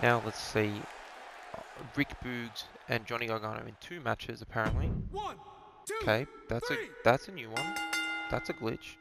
Now let's see. Rick Boogs and Johnny Gargano in 2 matches apparently. One, two, Okay, that's three. a new one. That's a glitch.